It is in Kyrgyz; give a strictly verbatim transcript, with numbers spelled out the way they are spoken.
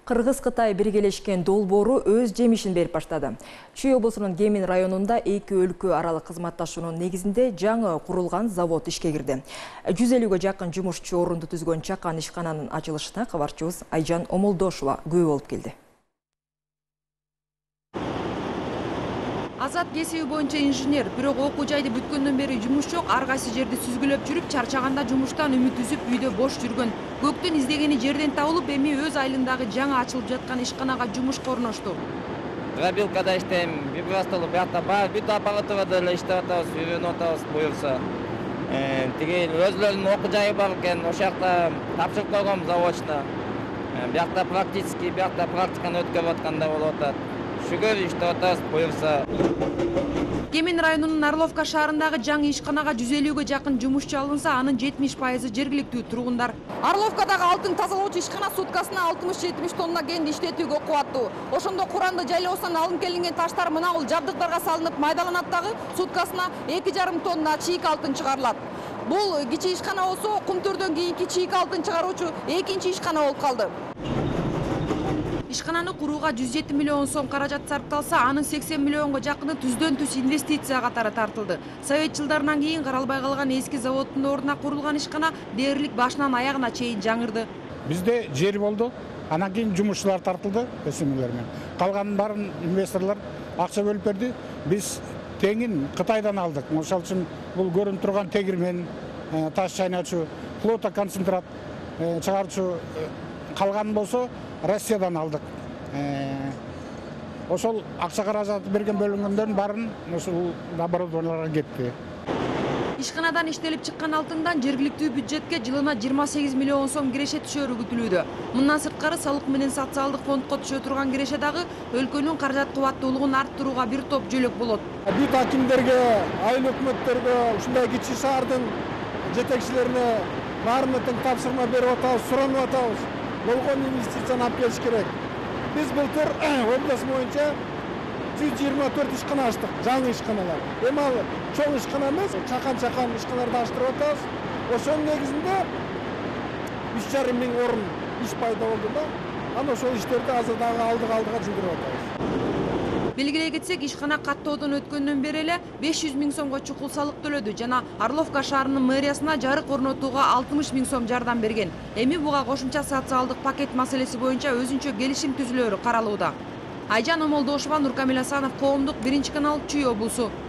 Кыргыз-Кытай биргелешкен долбоору өз жемишин берип баштады. Чүй облусунун Кемин районунда эки өлкө аралык кызматташуунун негизинде жаңы курулган завод ишке кирди. жүз элүүгө жакын жумушчу орунду түзгөн чакан ишкананын ачылышына кабарчыбыз Айжан Омолдошова күбө болуп келди. Азат кесиби боюнча инженер, бирок окуу жайды бүткөндөн бери жумуш жок, ар кайсы жерди сүзгүлөп жүрүп, чарчаганда жумуштан үмүт үзүп, үйдө бош жүргөн. Көктүн издегени жерден табылып, эми өз айылындагы жаңы ачылып жаткан ишканага жумушка орношту. Дробилкада иштейм, вибростол биякта бар, бүт аппаратурада эле иштеп атабыз, үйрөнүп атабыз буюрса. Тиги өзлөрүнүн окуу жайы бар экен, ошол жакта тапшырып койгом заочно. Биякта практически, биякта практиканы өткөрүп атканда болуп атат. Шүгөр иштеп атабыз буюрса. Кемин районунун Орловка шаарындагы жаңы ишканага жүз элүүгө жакын жумушчу алынса, анын жетимиш пайызы жергиликтүү тургундар. Орловкадагы алтын тазалоочу ишкана суткасына алтымыш жетимиш тонна кенди иштетүүгө кубаттуу. Ошондо Куранды жайлоосунан алынып келинген таштар мына бул жабдыктарга салынып майдаланат дагы, суткасына эки жарым тонна чийик алтын чыгарылат. Бул кичи ишкана болсо, Кумтөрдөн кийинки чийик алтын чыгаруучу экинчи ишкана болуп калды. Ишкананы курууга жүз жети миллион сом каражат сарпталса, анын сексен миллионго жакыны түздөн түз инвестиция катары тартылды. Совет жылдарынан кийин каралбай калган эски заводдун ордуна курулган ишкана дээрлик башынан аягына чейин жаңырды. Бизде жер болду, анан кийин жумушчулар тартылды, өсүмдөр менен. Калганын баарын инвесторлор акча бөлүп берди. Биз теңин Кытайдан алдык. Ошол үчүн бул көрүнүп турган тегирмен, таш чайначу, флотоконцентрат чыгаруучу калган болсо Россиядан алдык. Ошол акча каражаты берген бөлүнгөндөрдүн баарын ошол оборудованияларга кетти. Ишканадан иштелип чыккан алтындан жергиликтүү бюджетке жылына жыйырма сегиз миллион сом киреше түшөрү күтүлүүдө. Мындан сырткары салык менен социалдык фондко түшө турган киреше дагы өлкөнүн каражат кубаттуулугун арттырууга бир топ жөлөк болот. Бүт акимдерге, айыл өкмөттөргө, ушундай кичи шаардын жетекчилерине баарына тең тапшырма берип атабыз, суранып атабыз. Болгон инвестицияны алып келиш керек. Биз былтыр облус боюнча жүз жыйырма төрт ишкана ачтык, жаңы ишканалар. Эми ал чоң ишкана эмес, чакан-чакан ишканаларды ачтырып атабыз. Ошонун негизинде үч жарым миң орун иш пайда болду да. Анан ошол иштерди азыр дагы алдыга-алдыга жылдырып атабыз. Белгилей кетсек, ишкана каттоодон өткөндөн бери эле беш жүз миң сомго чукул салык төлөдү жана Орловка шаарынын мэриясына жарык орнотууга алтымыш миң сом жардам берген. Эми буга кошумча социалдык пакет маселеси боюнча өзүнчө келишим түзүлөөрү каралууда. Айжан Омолдошова, Нуркамил Асанов, Коомдук, биринчи канал, Чүй облусу.